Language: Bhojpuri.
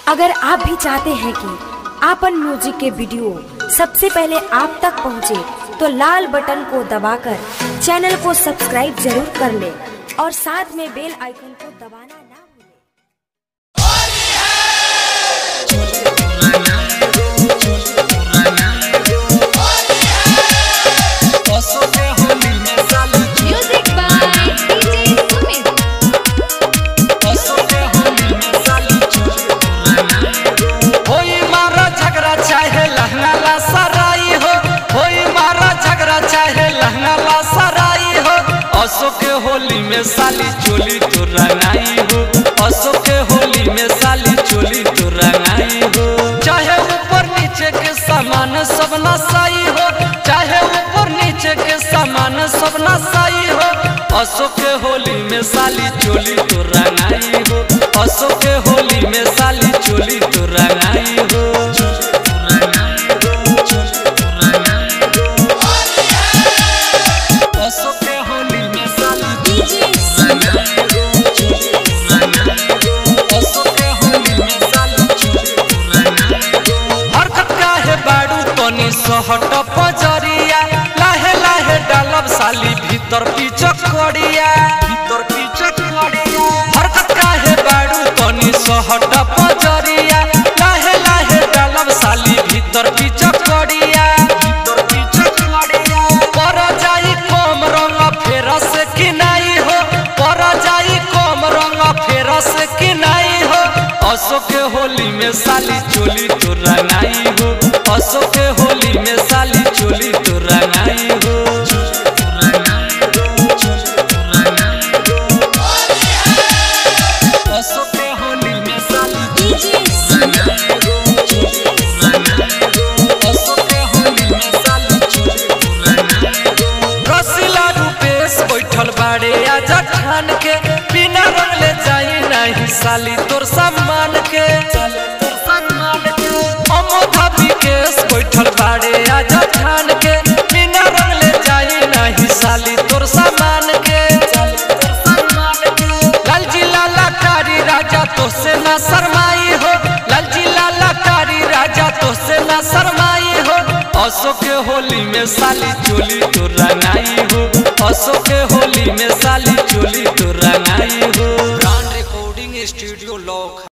अगर आप भी चाहते हैं कि आपन म्यूजिक के वीडियो सबसे पहले आप तक पहुंचे, तो लाल बटन को दबाकर चैनल को सब्सक्राइब जरूर कर ले और साथ में बेल आइकन को दबाना ना भूलें। असो के होली में साली चोली तो रंगाई हो, असो के होली में साली चोली तो रंगाई हो। चाहे ऊपर नीचे के सामान सब नसाई हो, चाहे ऊपर नीचे के सामान सब नसाई हो। असो के होली में साली चोली तो रंगाई हो, असो के होली में साली चोली तो रंगाई हो। सहट पजरिया लाहे लाहे डालब साली भीतर पिचकड़िया, भीतर पिचकड़िया। हरकत काहे बाड़ू तनी सहट पजरिया लाहे लाहे डालब साली भीतर पिचकड़िया, भीतर पिचकड़िया। पर जाई कम रंग फेर से किनाई हो, पर जाई कम रंग फेर से किनाई हो। असो के होली में साली चोली तो रंगाई हो, असो के होली में साली चोली तो रंगाई हो। असो के होली में साली असो के होली में साली चोली तो रंगाई हो। रसीला रूपेश बैठल बाड़े आजा ठान के, बिना रंगले जाई नहीं साली तोर सम्मान के। बैठल बाड़े आजा ठान के, बिना रंगले जाई नहीं साली तोर सामान के। लालजी लाला कारी राजा तो से ना शरमाई हो, लालजी लाला कारी राजा तो से ना शरमाई हो। असो के होली में साली चोली तो रंगाई हो, असो के होली में साली चोली तो रंगाई हो। Brand recording studio lock.